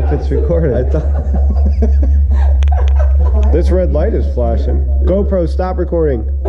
if it's recording. I thought. This red light is flashing. GoPro, stop recording.